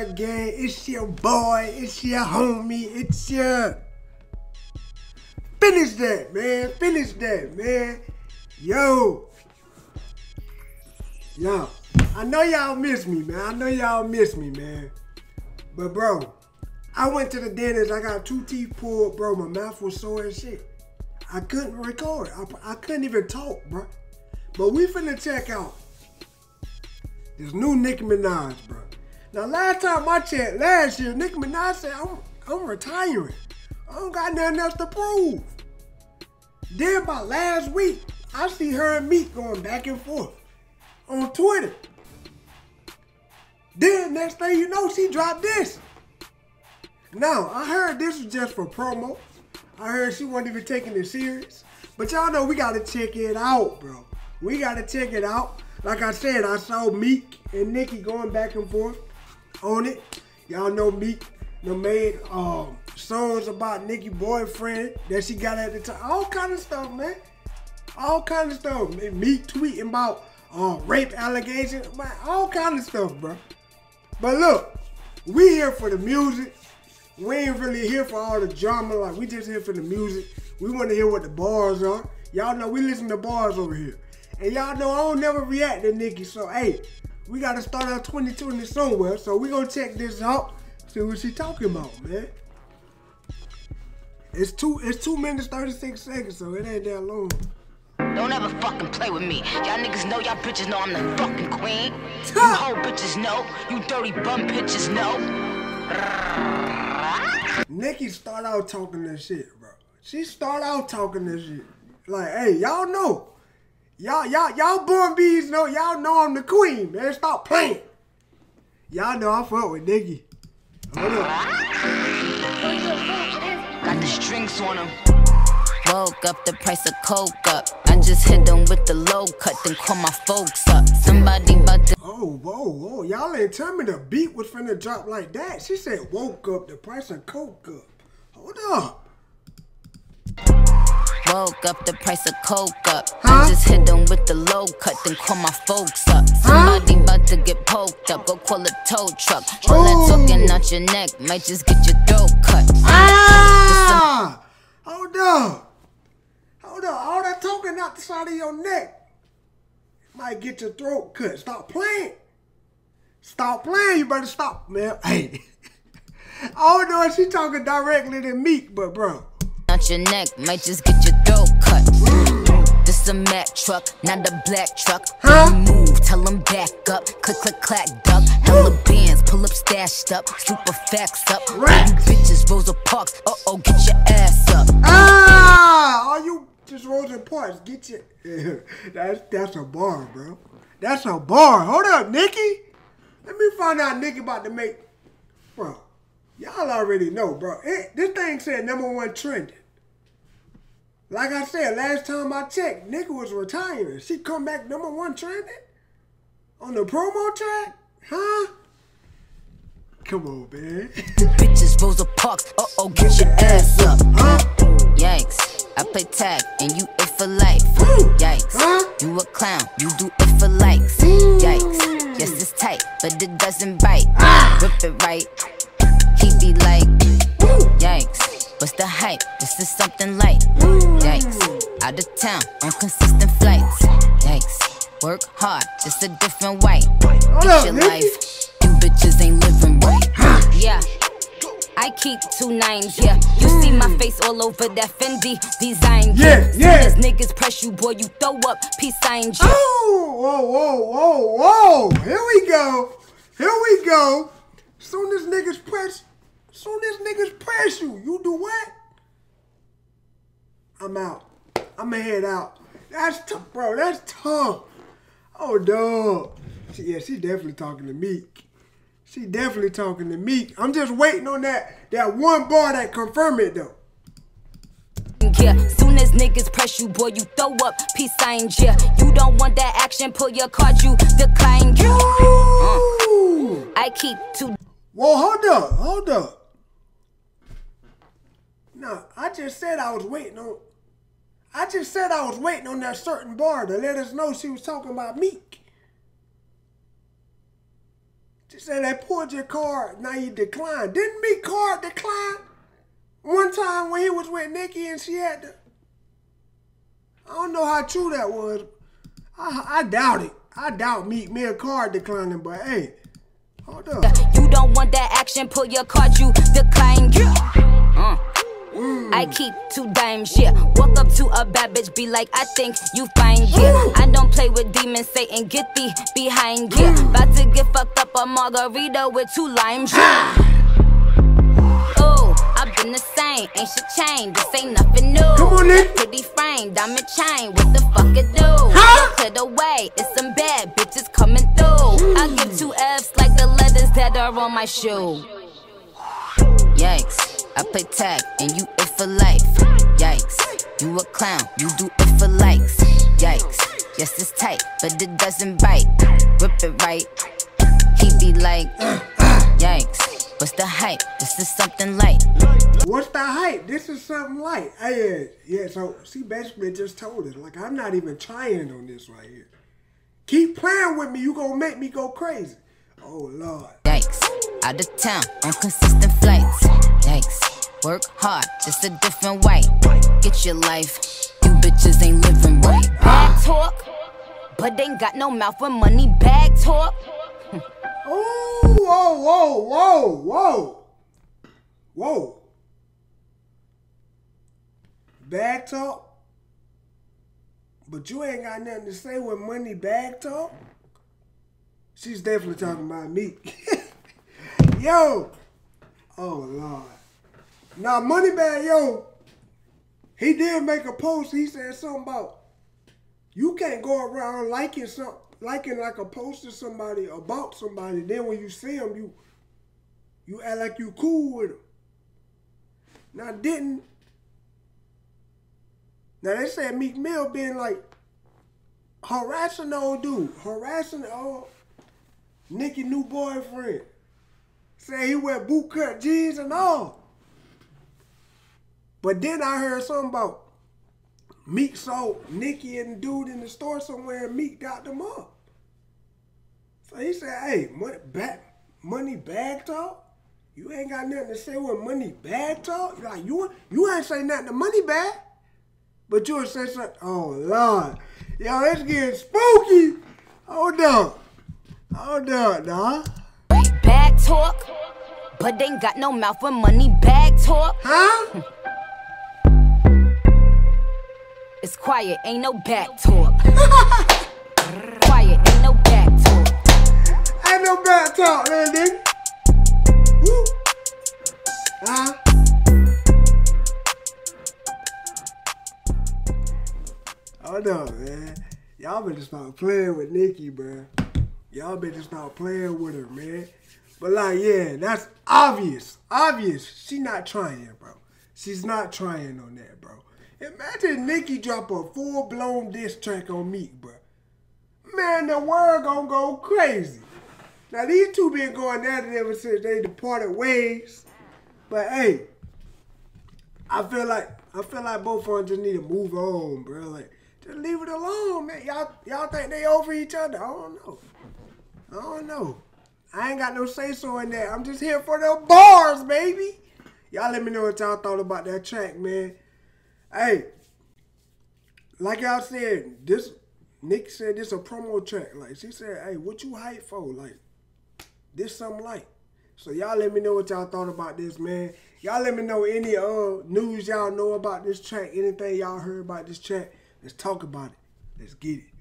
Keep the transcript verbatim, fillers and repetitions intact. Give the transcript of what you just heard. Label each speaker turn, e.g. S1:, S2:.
S1: up, gang? It's your boy. It's your homie. It's your... Finish that, man. Finish that, man. Yo. Yo. I know y'all miss me, man. I know y'all miss me, man. But, bro, I went to the dentist. I got two teeth pulled, bro. My mouth was sore as shit. I couldn't record. I, I couldn't even talk, bro. But we finna check out this new Nicki Minaj, bro. Now, last time I checked, last year, Nicki Minaj said, I'm, I'm retiring. I don't got nothing else to prove. Then by last week, I see her and Meek going back and forth on Twitter. Then next thing you know, she dropped this. Now, I heard this was just for promo. I heard she wasn't even taking it serious. But y'all know we gotta check it out, bro. We gotta check it out. Like I said, I saw Meek and Nicki going back and forth on it. Y'all know Meek done made um, songs about Nicki's boyfriend that she got at the time. All kind of stuff, man. All kind of stuff. Meek tweeting about uh, rape allegations. Man, all kind of stuff, bro. But look, we here for the music. We ain't really here for all the drama. Like, we just here for the music. We want to hear what the bars are. Y'all know we listen to bars over here. And y'all know I don't never react to Nicki. So, hey, we got to start out twenty twenty somewhere. So, we going to check this out. See what she talking about, man. It's two, it's two minutes, thirty-six seconds, so it ain't that long.
S2: Don't ever fucking play with me. Y'all niggas know, y'all bitches know I'm the fucking queen. You whole bitches know. You dirty bum bitches know.
S1: Nicki start out talking that shit, bro. She start out talking that shit. Like, hey, y'all know. Y'all, y'all, y'all born bees know. Y'all know I'm the queen, man. Stop playing. Y'all know I fuck with Nicki. Hold up.
S2: Got the strings on them.
S3: Woke up, the price of coke up. I just hit them with the low cut, then call my folks up. Somebody about to...
S1: Oh, whoa, whoa. Y'all ain't tell me the beat was finna drop like that. She said woke up, the price of coke up. Hold up.
S3: Woke up, the price of coke up.
S1: Huh?
S3: I just hit them with the low cut, then call my folks up. Somebody huh? about to get poked up, go call a tow truck. All
S1: oh.
S3: that talking out your neck might just get your throat cut.
S1: Ah! Hold up. Hold up. All that talking out the side of your neck might get your throat cut. Stop playing. Stop playing. You better stop, man. Hey. I don't know if she talking directly to Meek, but bro.
S3: Out your neck might just get your throat cut. This a Mack truck, not a black truck.
S1: Huh?
S3: Move, tell them back up. Click, click, clack, duck. Hella bands, pull up, stashed up. Super facts up.
S1: Right.
S3: You bitches, Rosa Parks. Uh oh, get your ass up.
S1: Ah! All you just Rosa Parks, get your. Yeah, that's that's a bar, bro. That's a bar. Hold up, Nicki. Let me find out Nicki about to make, bro. Y'all already know, bro. It, this thing said number one trending. Like I said, last time I checked, Nicki was retiring. She come back number one trending? On the promo track? Huh? Come on, man.
S3: Bitches, Rosa Parks. Uh oh, get your ass up.
S1: Huh?
S3: Yikes. I play tag and you it for life. Yikes.
S1: Huh?
S3: You a clown, you do it for likes. Yikes. Yes, it's tight, but it doesn't bite.
S1: Ah.
S3: Rip it right. He be like, yikes, what's the hype? This is something light. Yikes, out of town on consistent flights. Yikes, work hard, just a different white. Get your life, you bitches ain't living right. Yeah, I keep two nines, yeah. You see my face all over that Fendi design, yeah.
S1: Yeah,
S3: Soon as niggas press you, boy, you throw up peace signs, yeah.
S1: Oh, whoa, whoa, whoa, whoa. Here we go. Here we go. Soon as niggas press, soon as niggas press you, you do what? I'm out. I'ma head out. That's tough, bro. That's tough. Oh, dog. She, yeah, she definitely talking to Meek. She definitely talking to Meek. I'm just waiting on that that one bar that confirm it though.
S3: Yeah, soon as niggas press you, boy, you throw up peace signs. Yeah, you don't want that action, pull your card, you decline. Yeah. Uh, I keep two.
S1: Whoa, hold up, hold up. No, I just said I was waiting on, I just said I was waiting on that certain bar to let us know she was talking about Meek. She said they pulled your card, now you decline. Didn't Meek card decline? One time when he was with Nicki and she had to. I don't know how true that was. I, I doubt it. I doubt Meek Mill card declining, but hey, hold up.
S3: You don't want that action, pull your card, you decline. Uh. Mm. I keep two dimes, yeah. Walk up to a bad bitch, be like, I think you fine, yeah. Ooh. I don't play with demons, Satan, get thee behind, yeah. Mm. About to get fucked up a margarita with two limes, yeah. Oh, I've been the same, ain't shit changed, this ain't nothing new.
S1: Come on, Nick.
S3: Pretty frame, diamond chain, what the fuck it do? Huh? Clear the way, it's some bad bitches coming through. Mm. I give two F's like the letters that are on my shoe. Yikes. I play tag and you it for life. Yikes, you a clown, you do it for likes. Yikes, yes it's tight, but it doesn't bite. Rip it right, he be like, yikes, what's the hype? This is something light.
S1: What's the hype? This is something light. Hey, yeah, yeah, so she basically just told us, like, I'm not even trying on this right here. Keep playing with me, you gonna make me go crazy. Oh, Lord.
S3: Yikes, out of town on consistent flights. Yikes, work hard, just a different way. Get your life, you bitches ain't living right. Bag talk, but ain't got no mouth with money. Bag talk.
S1: Oh, whoa, whoa, whoa, whoa. Whoa. Bag talk? But you ain't got nothing to say with money bag talk? She's definitely talking about me. Yo. Oh, Lord. Now, Moneybag, yo, he did make a post. He said something about, you can't go around liking something, liking like a post of somebody about somebody. Then when you see them, you, you act like you cool with them. Now, didn't, now they said Meek Mill being like, harassing the old dude, harassing the old Nicki new boyfriend. Say he wear bootcut jeans and all. But then I heard something about Meek saw Nicki and the dude in the store somewhere and Meek got them up. So he said, hey, money, bag, money bag talk? You ain't got nothing to say with money bag talk? Like, you, you ain't say nothing to money bag. But you would say something, oh, Lord. Yo, it's getting spooky. Hold up. Hold up, dawg.
S3: Bag talk, but ain't got no mouth with money. Bag talk.
S1: Huh?
S3: It's quiet, ain't no back talk. Quiet, ain't no back talk.
S1: Ain't no back talk, man, nigga. Woo. Huh? Hold up, man. Y'all better start playing with Nicki, bro. Y'all better start playing with her, man. But like, yeah, that's obvious. Obvious. She not trying, bro. She's not trying on that, bro. Imagine Nicki drop a full-blown diss track on Meek, bro. Man, the world gonna go crazy. Now, these two been going at it ever since they departed ways. But, hey, I feel like, I feel like both of them just need to move on, bro. Like, just leave it alone, man. Y'all y'all think they over each other? I don't know. I don't know. I ain't got no say-so in that. I'm just here for the bars, baby. Y'all let me know what y'all thought about that track, man. Hey, like y'all said, this, Nicki said this a promo track. Like, she said, hey, what you hype for? Like, this something like. So y'all let me know what y'all thought about this, man. Y'all let me know any uh news y'all know about this track, anything y'all heard about this track. Let's talk about it. Let's get it.